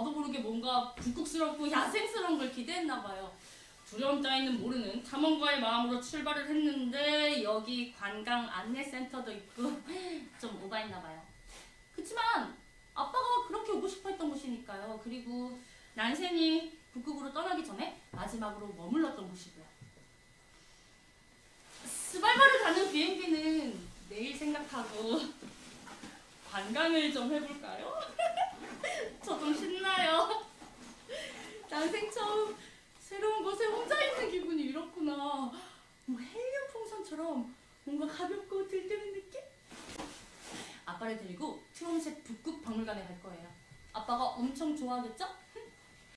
나도 모르게 뭔가 북극스럽고 야생스러운 걸 기대했나봐요. 두려움 따위는 모르는 탐험가의 마음으로 출발을 했는데 여기 관광 안내센터도 있고 좀 오바했나봐요. 그치만 아빠가 그렇게 오고 싶어 했던 곳이니까요. 그리고 난센이 북극으로 떠나기 전에 마지막으로 머물렀던 곳이고요. 스발바를 가는 비행기는 내일 생각하고 관광을 좀 해볼까요? 저 좀 신나요. 난생 처음 새로운 곳에 혼자 있는 기분이 이렇구나. 뭐 헬륨 풍선처럼 뭔가 가볍고 들뜨는 느낌? 아빠를 데리고 트롬셋 북극 박물관에 갈 거예요. 아빠가 엄청 좋아하겠죠?